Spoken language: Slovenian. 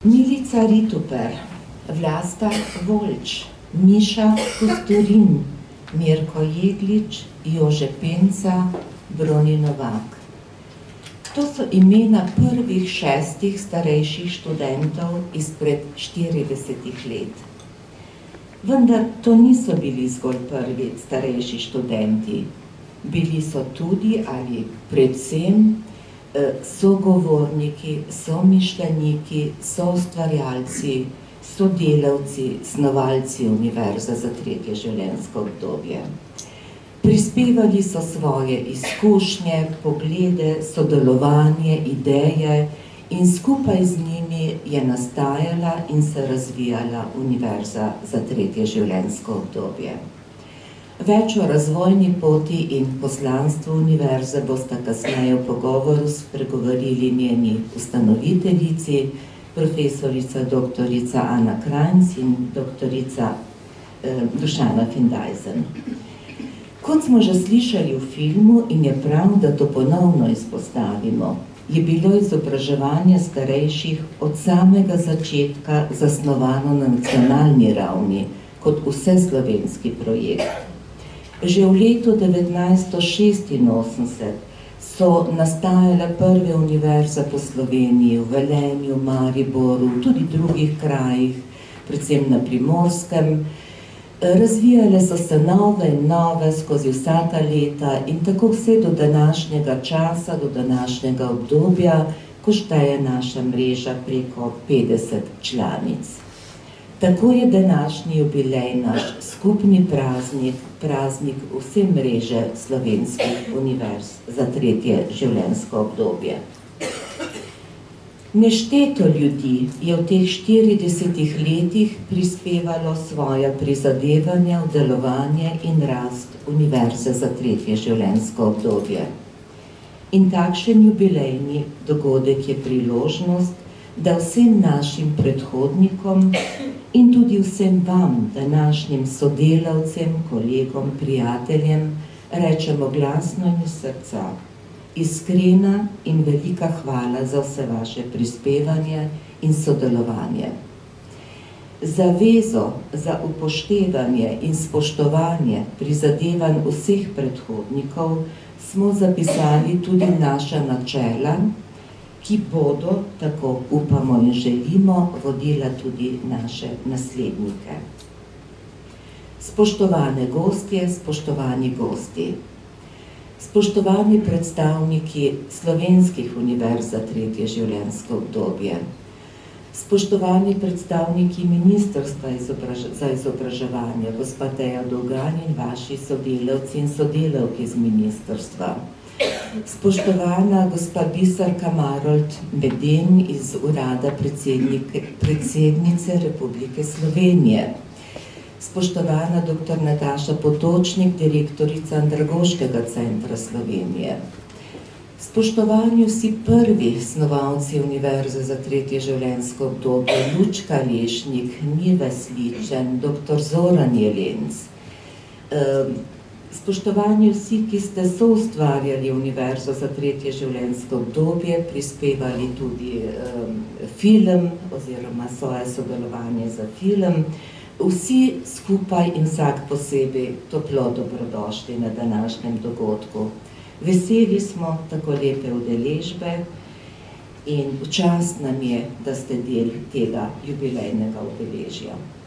Milica Rituper, Vlasta Volč, Miša Kostorin, Mirko Jeglič, Jože Penca, Broni Novak. To so imena prvih 6 starejših študentov izpred 40 let. Vendar to niso bili zgolj prvi starejši študenti. Bili so tudi ali predvsem sogovorniki, somišljeniki, soustvarjalci, sodelavci, snovalci univerze za tretje življenjsko obdobje. Prispevali so svoje izkušnje, poglede, sodelovanje, ideje in skupaj z njimi je nastajala in se razvijala univerza za tretje življenjsko obdobje. Več o razvojni poti in poslanstvu univerze bosta kasneje v pogovoru spregovorili njeni ustanoviteljici, profesorica doktorica Ana Krajnc in doktorica Dušana Findajzen. Kot smo že slišali v filmu in je prav, da to ponovno izpostavimo, je bilo izobraževanje starejših od samega začetka zasnovano na nacionalni ravni kot vseslovenski projekt. Že v letu 1986 so nastajale prve univerze po Sloveniji, v Velenju, Mariboru, tudi drugih krajih, predvsem na Primorskem. Razvijale so se nove in nove skozi vsa ta leta in tako vse do današnjega časa, do današnjega obdobja, ko šteje naša mreža preko 50 članic. Tako je današnji jubilej naš skupni praznik, praznik vse mreže slovenskih univerz za tretje življenjsko obdobje. Nešteto ljudi je v teh 40 letih prispevalo svoja prizadevanja v delovanje in rast univerze za tretje življenjsko obdobje. In takšen jubilejni dogodek je priložnost, da vsem našim predhodnikom in tudi vsem vam, današnjim sodelavcem, kolegom, prijateljem, rečemo glasno in iz srca. Iskrena in velika hvala za vse vaše prispevanje in sodelovanje. Zavezo za upoštevanje in spoštovanje prizadevanj vseh predhodnikov smo zapisali tudi naša načela, ki bodo, tako upamo in želimo, vodila tudi naše naslednike. Spoštovane gostje, spoštovani gosti, spoštovani predstavniki slovenskih univerz za tretje življenjsko obdobje, spoštovani predstavniki Ministrstva za izobraževanje, gospa Teja Dolgan in vaši sodelavci in sodelavke z ministrstva, spoštovana gospa Biserka Marolt Meden iz Urada predsednice Republike Slovenije, spoštovana dr. Nataša Potočnik, direktorica Andragoškega centra Slovenije, spoštovani vsi prvi snovalci univerze za tretje življenjsko obdobje, Lučka Lešnik, Nive Sličen, dr. Zoran Jelenc, spoštovani vsi, ki ste soustvarjali univerzo za tretje življenjsko obdobje, prispevali tudi film oziroma svoje sodelovanje za film, vsi skupaj in vsak posebej toplo dobrodošli na današnjem dogodku. Veseli smo tako lepe udeležbe in v čast nam je, da ste del tega jubilejnega obeležja.